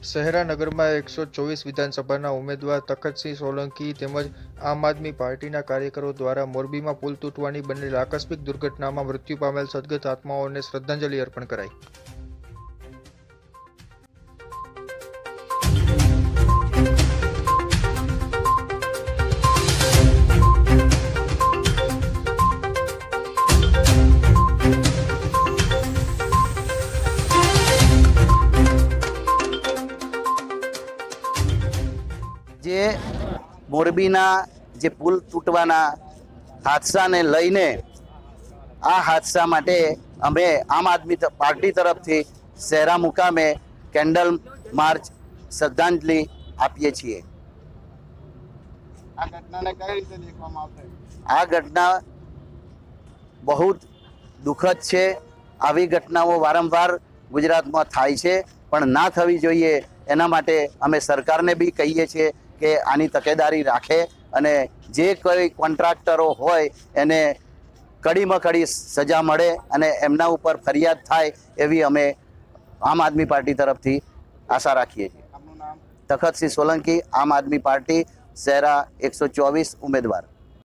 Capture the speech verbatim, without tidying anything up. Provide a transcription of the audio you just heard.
શહેરા નગરમાં એકસો ચોવીસ વિધાનસભાના ઉમેદવાર તખતસિંહ સોલંકી તેમજ આમ આદમી પાર્ટીના કાર્યકરો દ્વારા મોરબીમાં પુલ તૂટવાની બનેલ આકસ્મિક દુર્ઘટનામાં મૃત્યુ પામેલ સદગત આત્માઓને શ્રદ્ધાંજલિ અર્પણ કરાઈ। जे मोरबीना जे पुल तूटवाना हादसा ने लईने आ हादसा माटे अमे आम आदमी पार्टी तरफथी शहरा मुकामे केन्डल मार्च श्रद्धांजलि आपीए छीए। आ घटना ने कई रीते देखवामां आवशे? आ घटना बहुत दुखद छे। आवी घटनाओं वारंवार गुजरातमां थाय छे पण ना थवी जोईए एना माटे अमे सरकारने बी कहीए छीए के आनी तकेदारी राखे अने जे कोई कॉन्ट्राक्टरो होय एने कड़ीमां कड़ी सजा मळे अने एमना उपर फरियाद थाय एवी अमे आम आदमी पार्टी तरफथी आशा राखीए छीए। तखतसिंह सोलंकी, आम आदमी पार्टी, शहरा एक सौ चौबीस उम्मीदवार।